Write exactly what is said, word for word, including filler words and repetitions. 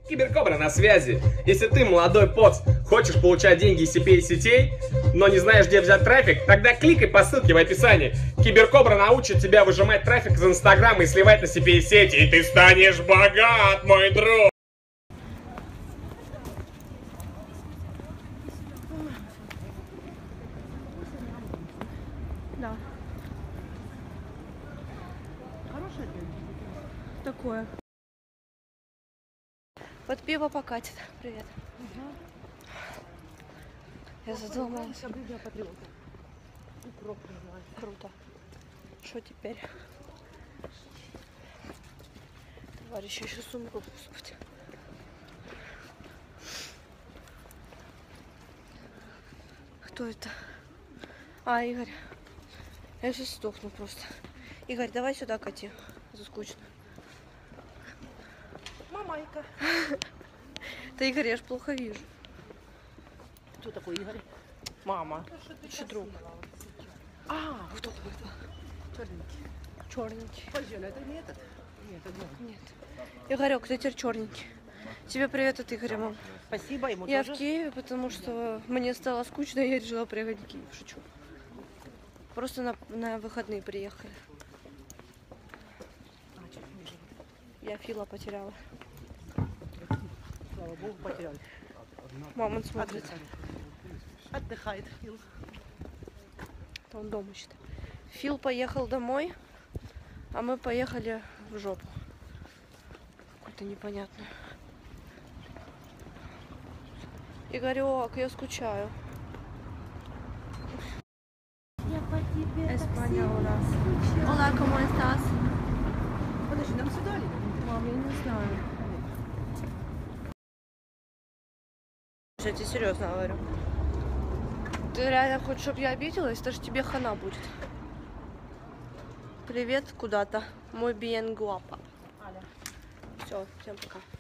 Киберкобра на связи. Если ты, молодой поц, хочешь получать деньги из си пи эй-сетей, но не знаешь, где взять трафик, тогда кликай по ссылке в описании. Киберкобра научит тебя выжимать трафик из Инстаграма и сливать на си пи эй-сети, и ты станешь богат, мой друг! Да. Хорошее дело. Такое. Под пиво покатит. Привет. Угу. Я задумалась. Соблюдение патриота. Укроп называется. Круто. Что теперь? Товарищ, еще сумку, господи. Кто это? А, Игорь. Я сейчас сдохну просто. Игорь, давай сюда кати. Это скучно. Мамайка. Да, Игорь, я ж плохо вижу. Кто такой Игорь? Мама. Еще друг. А, вот это вот. Черненький. Черненький. Подожди, это не этот? Нет, это не. Нет. Игорек, ты теперь черненький. Тебе привет от Игоря, мам. Спасибо ему Я тоже. в Киеве, потому что мне стало скучно, и я решила приехать в Киев. Шучу. Просто на, на выходные приехали. А, чуть ниже. Я Фила потеряла. Слава богу, потеряли. Мама он смотрит. Отдыхает Фил. Он дома считает. Фил поехал домой, а мы поехали в жопу. Какое-то непонятное. Игорек, я скучаю. Я по тебе España, так hola. сильно скучала. Hola, ¿cómo estás? Подожди, нам сюда или? Мам, я не знаю. Я тебе серьезно говорю. Ты реально хочешь, чтобы я обиделась? Это же тебе хана будет. Привет куда-то. Мой bien guapa. Аля. Все, всем пока.